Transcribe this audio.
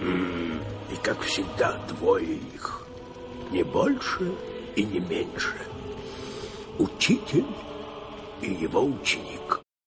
И, как всегда, двое их. Не больше и не меньше. Учитель и его ученик.